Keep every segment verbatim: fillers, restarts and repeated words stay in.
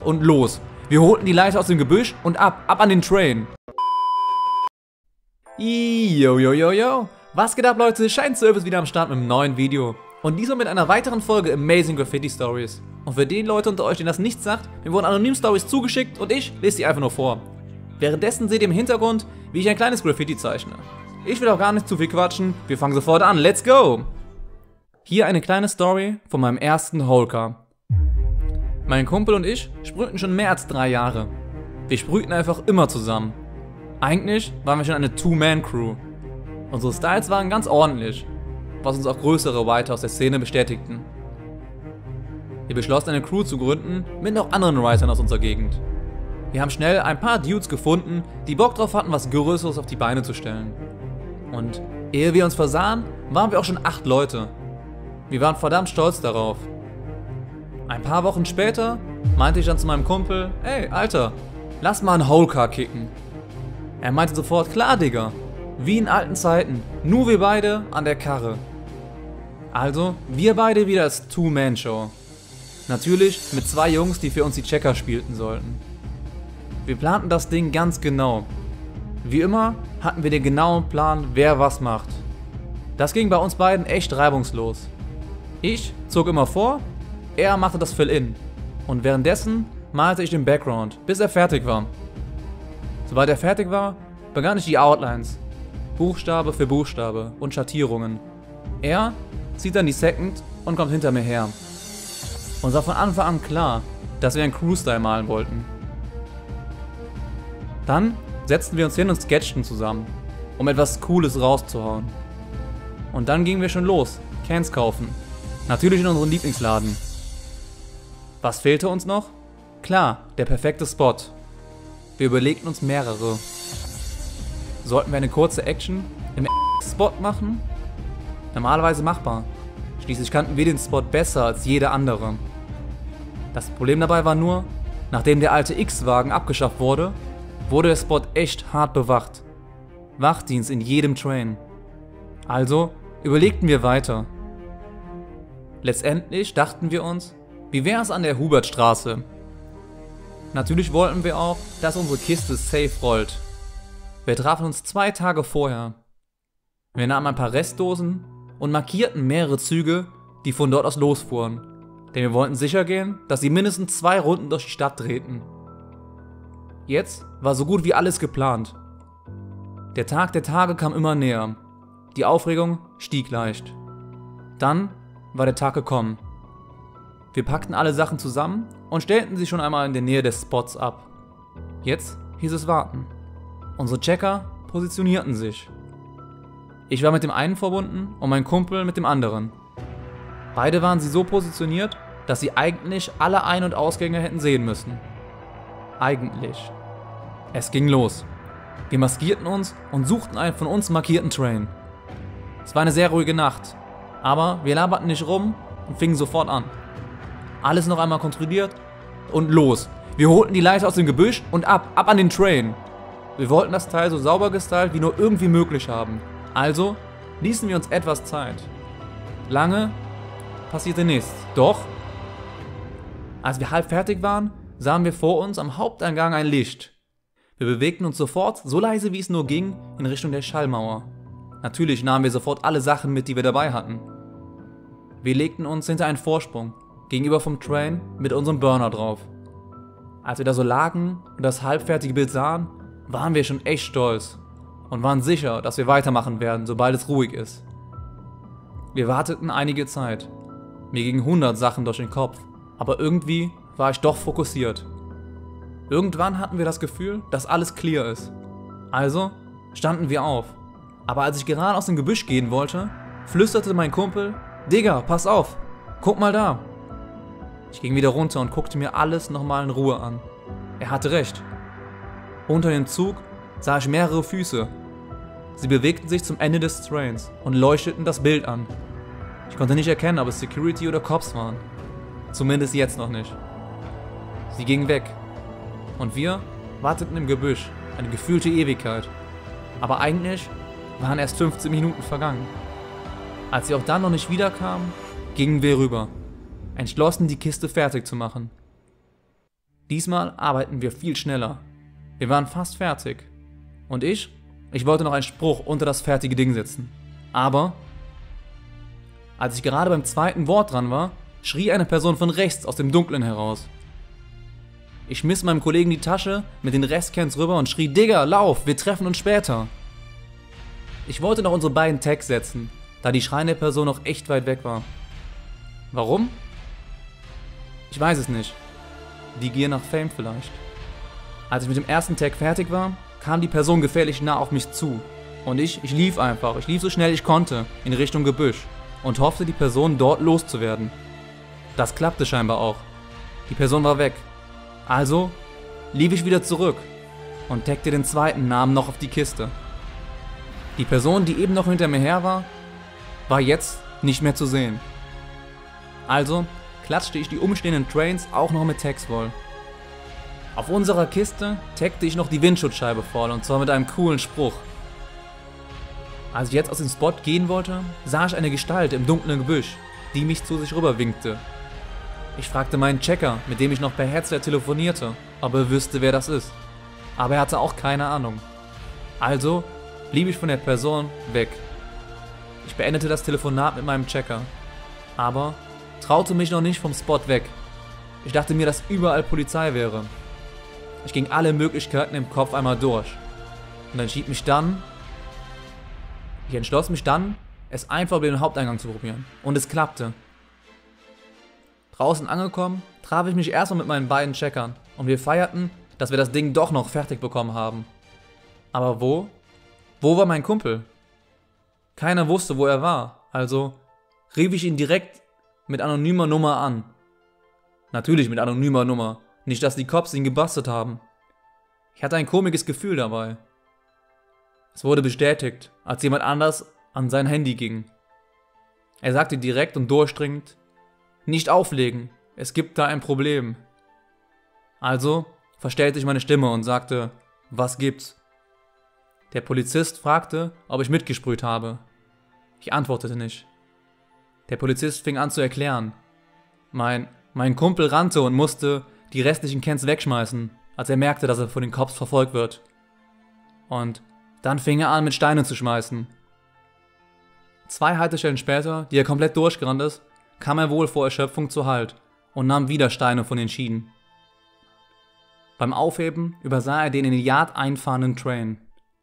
und los. Wir holten die Leiter aus dem Gebüsch und ab, ab an den Train. Yo, yo, yo, yo. Was geht ab, Leute? Scheinservice wieder am Start mit einem neuen Video. Und diesmal mit einer weiteren Folge Amazing Graffiti Stories. Und für die Leute unter euch, denen das nichts sagt, mir wurden anonym Stories zugeschickt und ich lese die einfach nur vor. Währenddessen seht ihr im Hintergrund, wie ich ein kleines Graffiti zeichne. Ich will auch gar nicht zu viel quatschen, wir fangen sofort an, let's go! Hier eine kleine Story von meinem ersten Holcar. Mein Kumpel und ich sprühten schon mehr als drei Jahre. Wir sprühten einfach immer zusammen. Eigentlich waren wir schon eine Two-Man-Crew. Unsere Styles waren ganz ordentlich, was uns auch größere Writer aus der Szene bestätigten. Wir beschlossen, eine Crew zu gründen mit noch anderen Writern aus unserer Gegend. Wir haben schnell ein paar Dudes gefunden, die Bock drauf hatten, was Größeres auf die Beine zu stellen. Und ehe wir uns versahen, waren wir auch schon acht Leute. Wir waren verdammt stolz darauf. Ein paar Wochen später meinte ich dann zu meinem Kumpel, ey, Alter, lass mal einen Holcar kicken. Er meinte sofort, klar, Digga, wie in alten Zeiten, nur wir beide an der Karre. Also, wir beide wieder als Two-Man-Show. Natürlich mit zwei Jungs, die für uns die Checker spielten sollten. Wir planten das Ding ganz genau. Wie immer hatten wir den genauen Plan, wer was macht. Das ging bei uns beiden echt reibungslos. Ich zog immer vor, er machte das Fill-In und währenddessen malte ich den Background, bis er fertig war. Sobald er fertig war, begann ich die Outlines, Buchstabe für Buchstabe und Schattierungen. Er zieht dann die Second und kommt hinter mir her. Uns war von Anfang an klar, dass wir einen Crew-Style malen wollten. Dann setzten wir uns hin und sketchten zusammen, um etwas Cooles rauszuhauen. Und dann gingen wir schon los, Cans kaufen. Natürlich in unseren Lieblingsladen. Was fehlte uns noch? Klar, der perfekte Spot. Wir überlegten uns mehrere. Sollten wir eine kurze Action im Spot machen? Normalerweise machbar. Schließlich kannten wir den Spot besser als jeder andere. Das Problem dabei war nur, nachdem der alte X-Wagen abgeschafft wurde, wurde der Spot echt hart bewacht. Wachdienst in jedem Train. Also überlegten wir weiter. Letztendlich dachten wir uns, wie wäre es an der Hubertstraße? Natürlich wollten wir auch, dass unsere Kiste safe rollt. Wir trafen uns zwei Tage vorher. Wir nahmen ein paar Restdosen und markierten mehrere Züge, die von dort aus losfuhren. Denn wir wollten sicher gehen, dass sie mindestens zwei Runden durch die Stadt drehten. Jetzt war so gut wie alles geplant. Der Tag der Tage kam immer näher. Die Aufregung stieg leicht. Dann war der Tag gekommen. Wir packten alle Sachen zusammen und stellten sie schon einmal in der Nähe des Spots ab. Jetzt hieß es warten. Unsere Checker positionierten sich. Ich war mit dem einen verbunden und mein Kumpel mit dem anderen. Beide waren sie so positioniert, dass sie eigentlich alle Ein- und Ausgänge hätten sehen müssen. Eigentlich. Es ging los. Wir maskierten uns und suchten einen von uns markierten Train. Es war eine sehr ruhige Nacht, aber wir laberten nicht rum und fingen sofort an. Alles noch einmal kontrolliert und los. Wir holten die Leiter aus dem Gebüsch und ab, ab an den Train. Wir wollten das Teil so sauber gestylt wie nur irgendwie möglich haben. Also ließen wir uns etwas Zeit. Lange passierte nichts. Doch, als wir halb fertig waren, sahen wir vor uns am Haupteingang ein Licht. Wir bewegten uns sofort, so leise wie es nur ging, in Richtung der Schallmauer. Natürlich nahmen wir sofort alle Sachen mit, die wir dabei hatten. Wir legten uns hinter einen Vorsprung, gegenüber vom Train, mit unserem Burner drauf. Als wir da so lagen und das halbfertige Bild sahen, waren wir schon echt stolz und waren sicher, dass wir weitermachen werden, sobald es ruhig ist. Wir warteten einige Zeit. Mir gingen hundert Sachen durch den Kopf, aber irgendwie war ich doch fokussiert. Irgendwann hatten wir das Gefühl, dass alles clear ist. Also standen wir auf. Aber als ich gerade aus dem Gebüsch gehen wollte, flüsterte mein Kumpel, Digga, pass auf, guck mal da. Ich ging wieder runter und guckte mir alles nochmal in Ruhe an. Er hatte recht. Unter dem Zug sah ich mehrere Füße. Sie bewegten sich zum Ende des Trains und leuchteten das Bild an. Ich konnte nicht erkennen, ob es Security oder Cops waren. Zumindest jetzt noch nicht. Sie gingen weg. Und wir warteten im Gebüsch, eine gefühlte Ewigkeit. Aber eigentlich waren erst fünfzehn Minuten vergangen. Als sie auch dann noch nicht wiederkamen, gingen wir rüber, entschlossen, die Kiste fertig zu machen. Diesmal arbeiten wir viel schneller. Wir waren fast fertig. Und ich? Ich wollte noch einen Spruch unter das fertige Ding setzen. Aber, als ich gerade beim zweiten Wort dran war, schrie eine Person von rechts aus dem Dunkeln heraus. Ich schmiss meinem Kollegen die Tasche mit den Restcans rüber und schrie: Digga, lauf, wir treffen uns später. Ich wollte noch unsere beiden Tags setzen, da die schreiende Person noch echt weit weg war. Warum? Ich weiß es nicht. Die Gier nach Fame vielleicht. Als ich mit dem ersten Tag fertig war, kam die Person gefährlich nah auf mich zu. Und ich, ich lief einfach, ich lief so schnell ich konnte, in Richtung Gebüsch und hoffte, die Person dort loszuwerden. Das klappte scheinbar auch. Die Person war weg. Also lief ich wieder zurück und taggte den zweiten Namen noch auf die Kiste. Die Person, die eben noch hinter mir her war, war jetzt nicht mehr zu sehen. Also klatschte ich die umstehenden Trains auch noch mit Tags voll. Auf unserer Kiste taggte ich noch die Windschutzscheibe voll, und zwar mit einem coolen Spruch. Als ich jetzt aus dem Spot gehen wollte, sah ich eine Gestalt im dunklen Gebüsch, die mich zu sich rüber winkte. Ich fragte meinen Checker, mit dem ich noch per Headset telefonierte, ob er wüsste, wer das ist. Aber er hatte auch keine Ahnung. Also blieb ich von der Person weg. Ich beendete das Telefonat mit meinem Checker, aber traute mich noch nicht vom Spot weg. Ich dachte mir, dass überall Polizei wäre. Ich ging alle Möglichkeiten im Kopf einmal durch und entschied mich dann, ich entschloss mich dann, es einfach über den Haupteingang zu probieren. Und es klappte. Draußen angekommen, traf ich mich erstmal mit meinen beiden Checkern und wir feierten, dass wir das Ding doch noch fertig bekommen haben. Aber wo? Wo war mein Kumpel? Keiner wusste, wo er war, also rief ich ihn direkt mit anonymer Nummer an. Natürlich mit anonymer Nummer, nicht dass die Cops ihn gebastelt haben. Ich hatte ein komisches Gefühl dabei. Es wurde bestätigt, als jemand anders an sein Handy ging. Er sagte direkt und durchdringend: Nicht auflegen, es gibt da ein Problem. Also verstellte ich meine Stimme und sagte: Was gibt's? Der Polizist fragte, ob ich mitgesprüht habe. Ich antwortete nicht. Der Polizist fing an zu erklären. Mein, mein Kumpel rannte und musste die restlichen Cans wegschmeißen, als er merkte, dass er von den Cops verfolgt wird. Und dann fing er an, mit Steinen zu schmeißen. Zwei Haltestellen später, die er komplett durchgerannt ist, kam er wohl vor Erschöpfung zu Halt und nahm wieder Steine von den Schienen. Beim Aufheben übersah er den in die Yard einfahrenden Train.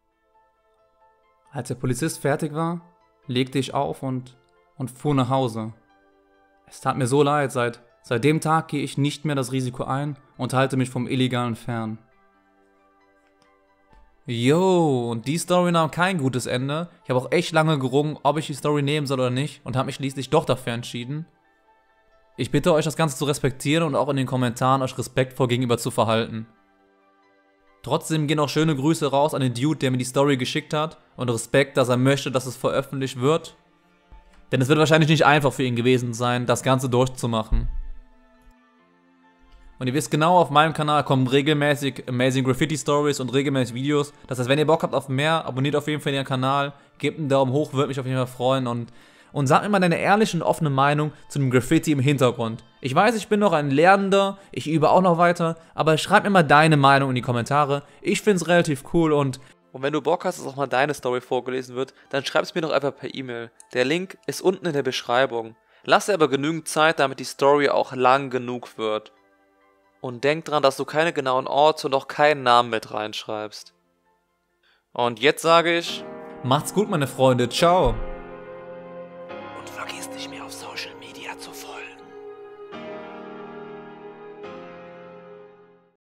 Als der Polizist fertig war, legte ich auf und, und fuhr nach Hause. Es tat mir so leid, seit, seit dem Tag gehe ich nicht mehr das Risiko ein und halte mich vom Illegalen fern. Yo, und die Story nahm kein gutes Ende. Ich habe auch echt lange gerungen, ob ich die Story nehmen soll oder nicht, und habe mich schließlich doch dafür entschieden. Ich bitte euch, das Ganze zu respektieren und auch in den Kommentaren euch respektvoll gegenüber zu verhalten. Trotzdem gehen auch schöne Grüße raus an den Dude, der mir die Story geschickt hat, und Respekt, dass er möchte, dass es veröffentlicht wird. Denn es wird wahrscheinlich nicht einfach für ihn gewesen sein, das Ganze durchzumachen. Und ihr wisst genau, auf meinem Kanal kommen regelmäßig Amazing Graffiti Stories und regelmäßig Videos. Das heißt, wenn ihr Bock habt auf mehr, abonniert auf jeden Fall den Kanal, gebt einen Daumen hoch, würde mich auf jeden Fall freuen, und, und sagt mir mal deine ehrliche und offene Meinung zu dem Graffiti im Hintergrund. Ich weiß, ich bin noch ein Lernender, ich übe auch noch weiter, aber schreib mir mal deine Meinung in die Kommentare. Ich finde es relativ cool, und Und wenn du Bock hast, dass auch mal deine Story vorgelesen wird, dann schreib es mir doch einfach per E-Mail. Der Link ist unten in der Beschreibung. Lass dir aber genügend Zeit, damit die Story auch lang genug wird. Und denk dran, dass du keine genauen Orte und auch keinen Namen mit reinschreibst. Und jetzt sage ich: Macht's gut, meine Freunde. Ciao.